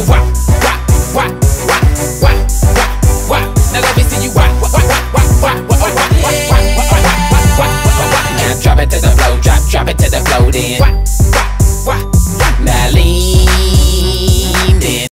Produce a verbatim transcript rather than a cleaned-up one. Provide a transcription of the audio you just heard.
wop, wop, wop, wop, wop, wop, wop. Now let me see you wop, wop, wop, wop, wop, wop, wop, wop, wop, wop, wop, wop, wop, wop. Now drop it to the floor, drop, drop it to the floor, then.